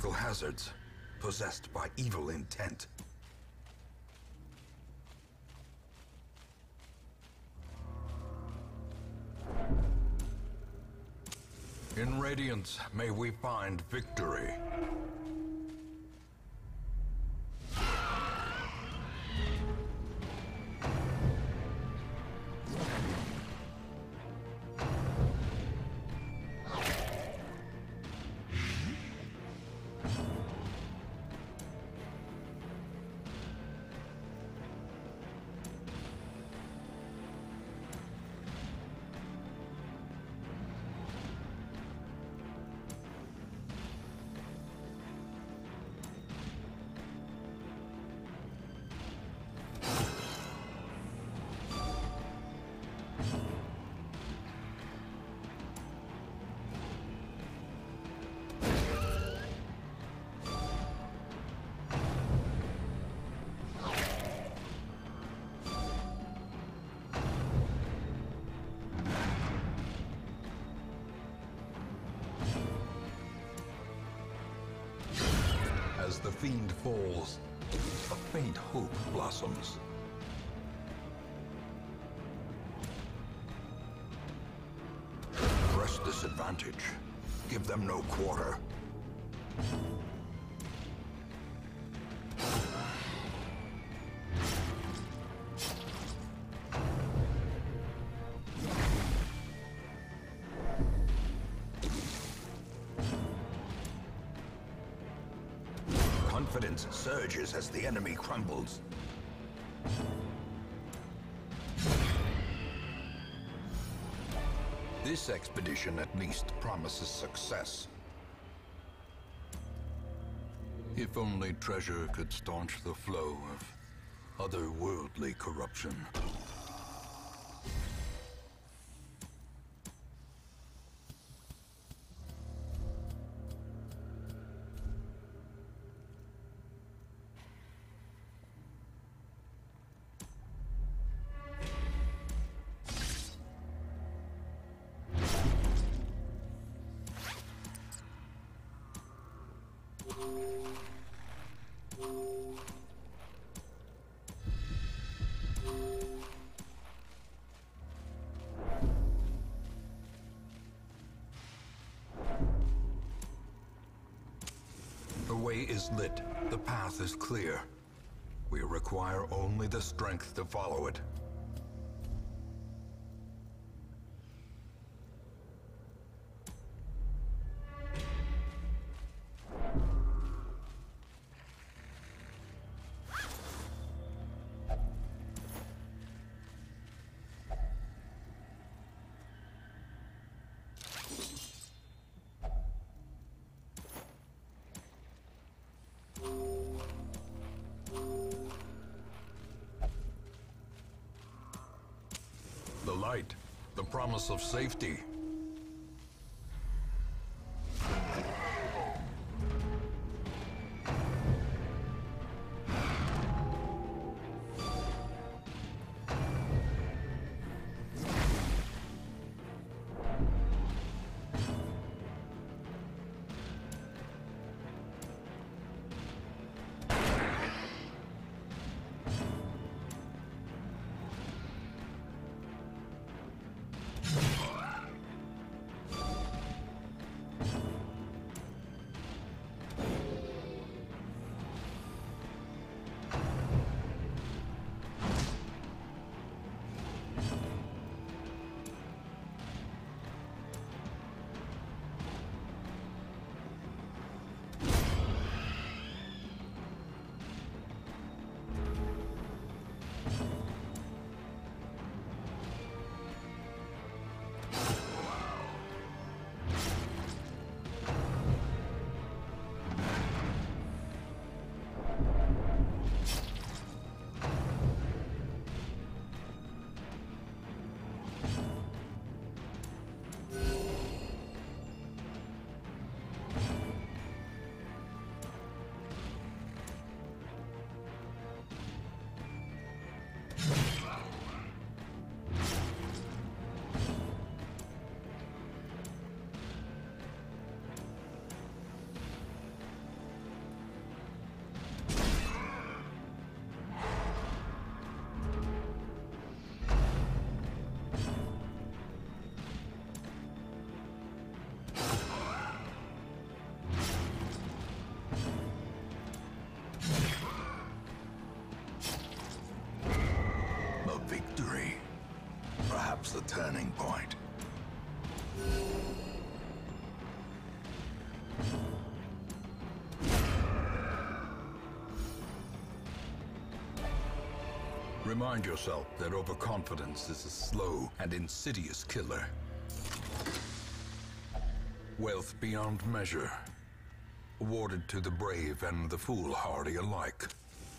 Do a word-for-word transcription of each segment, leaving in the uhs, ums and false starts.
biological hazards, possessed by evil intent. In Radiance, may we find victory. As the fiend falls, a faint hope blossoms. Press this advantage. Give them no quarter. Confidence surges as the enemy crumbles. This expedition at least promises success. If only treasure could staunch the flow of otherworldly corruption. The way is lit. The path is clear. We require only the strength to follow it. The light, the promise of safety. Remind yourself that overconfidence is a slow and insidious killer. Wealth beyond measure, awarded to the brave and the foolhardy alike.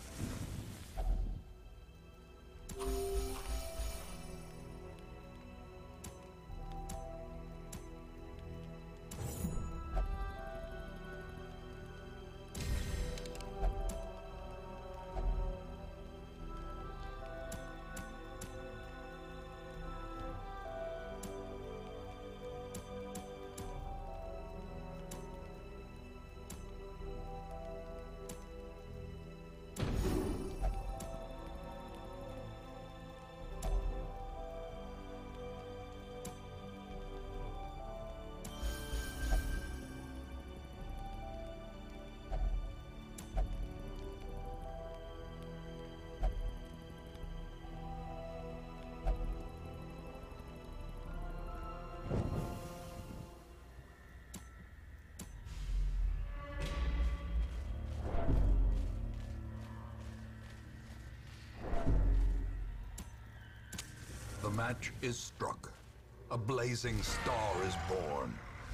The match is struck. A blazing star is born.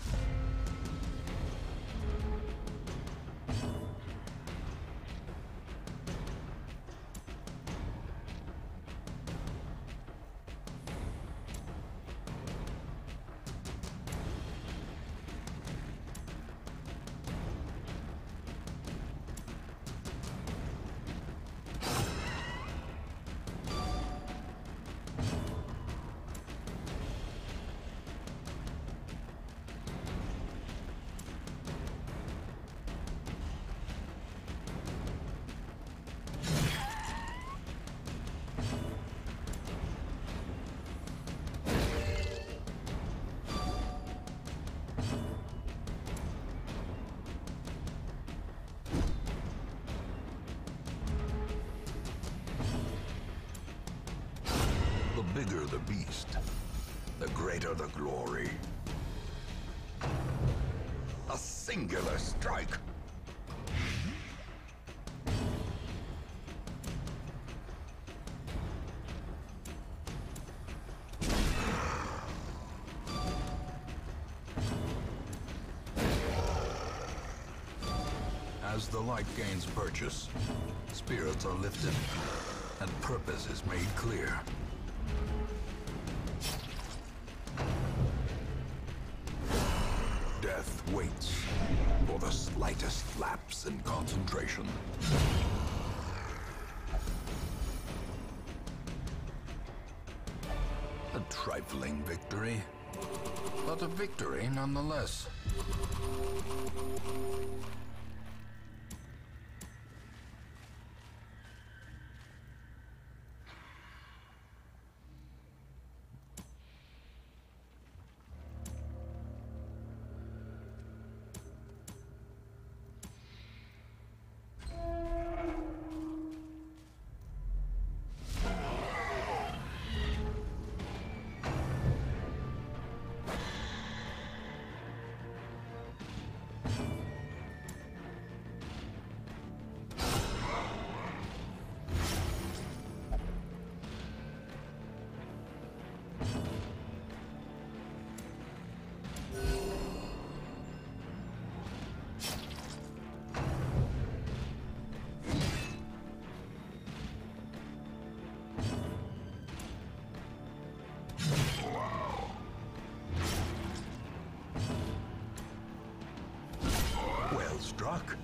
The bigger the beast, the greater the glory. A singular strike. As the light gains purchase, spirits are lifted, and purpose is made clear. Death waits for the slightest lapse in concentration. A trifling victory, but a victory nonetheless. Well struck.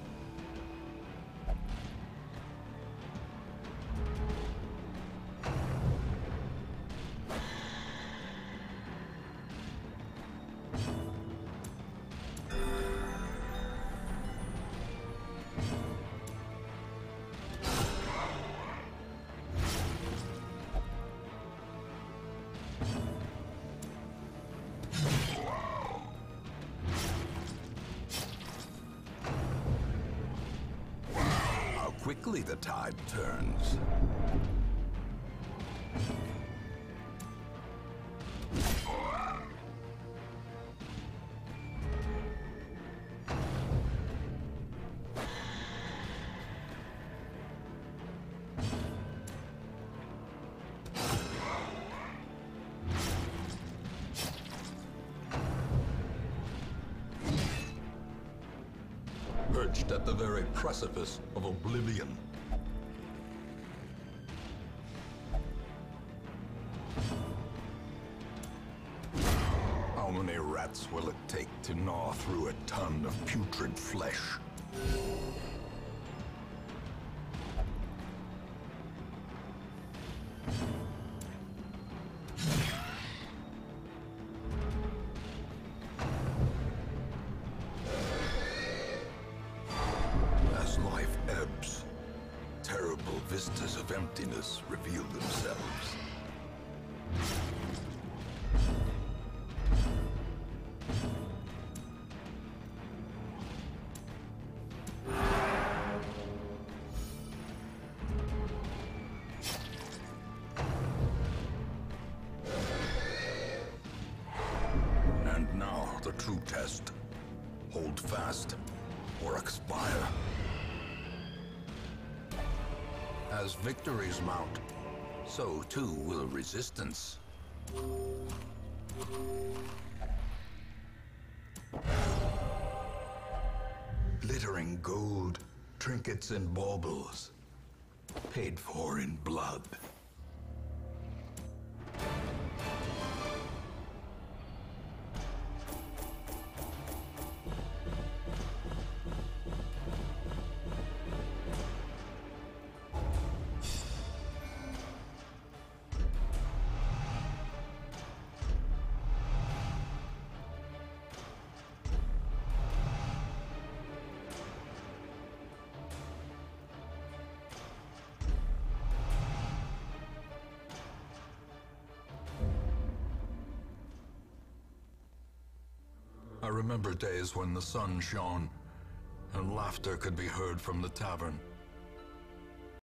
Quickly the tide turns. perched at the very precipice of oblivion. How many rats will it take to gnaw through a ton of putrid flesh? As life ebbs, terrible vistas of emptiness reveal themselves. And now the true test. Hold fast or expire. As victories mount, so too will resistance. Glittering gold, trinkets and baubles, paid for in blood. I remember days when the sun shone and laughter could be heard from the tavern.